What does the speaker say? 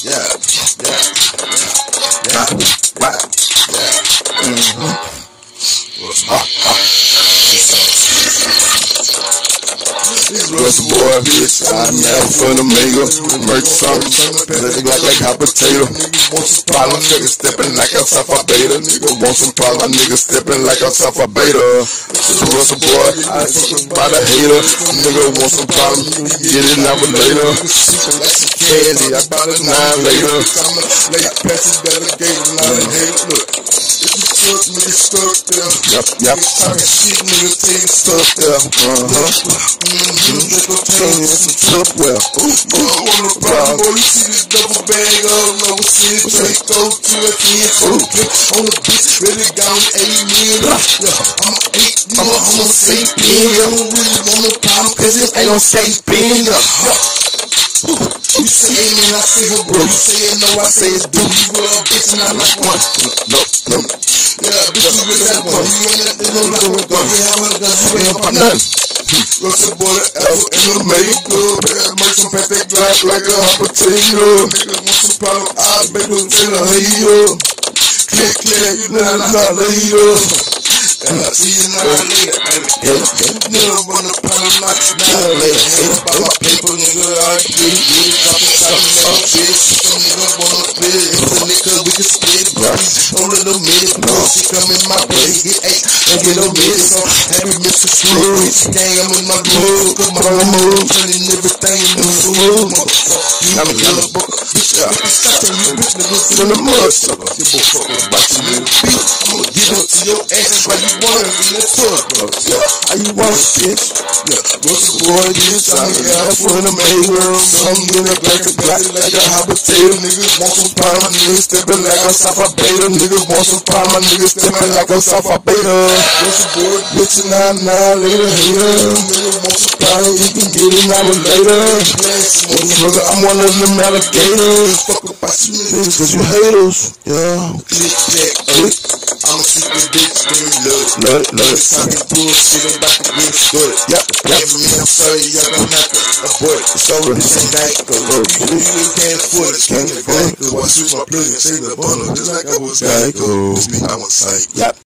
Russell boy, bitch, I'm out for the mango. Merch something, looking like hot potato. Want some problem, nigga stepping like a Safa Beta. Nigga want some problem, nigga stepping like a Safa Beta. Russell boy, I ain't by the hater. Nigga want some problem, get it now but later. Candy, I bought it 9 later. Late passes, better gate, 9 later. Look. Nigga stuck there. Yep. Talking shit, nigga, take stuck there. Nigga, take some truck well. On the problem, boy, you see this double bag all over city. Take those to a kid, on the bitch, really got 8 million. I'm a safe pin. I don't really want no problem, cause it ain't no safe pin. You say it, man, I say it, bro. You say it, no, I say it, do. You a bitch, and I'm like one. No. Yeah, bitch, you really that one. You ain't that, no, you ain't about nothing. Russell boy, the apple in the makeup. Make some pack that glass like a hot potato. Nigga want some problem, I bet you tell her, hey, yo. Click, you know I'm not later. And I see you now later, baby. Nigga want a problem like now later. Ain't about my paper, nigga, I get it. Drop it, bitch. Some nigga wanna split it. It's a nigga, we can split it. On a little minute, bro. She come in my way, get 8. And get no minute, so happy Mr. Scrooge. Gang, I'm in my groove. Cause my move, turning everything into food. I'm a yellow book. Bitch, from the mud, sucker. Your boy fucking about you, nigga. I'm gonna give it to your ass like you want it in the truck, bro. How you want it, bitch? Russell boy, this I'm out for the main world. Some in a black like a hot potato. Niggas want some pie, my niggas stepping like a Safa Beta. Niggas want some pie, my niggas stepping like a Safa Beta. Russell boy, bitch, and now later, hater. Niggas want some pie, you can get it now but later. I'm one of them alligators. Fuck about you niggas, cause you haters. Yeah. Click. I'm a secret bitch, love it. Talking bullshit about the good story. Yep. I'm sorry, y'all don't have to abort it. It's over. This ain't Geico. You can't afford it. Can't afford it. Watch my plug and say the bundle. Just like I was Geico. This mean I was psych. Yep.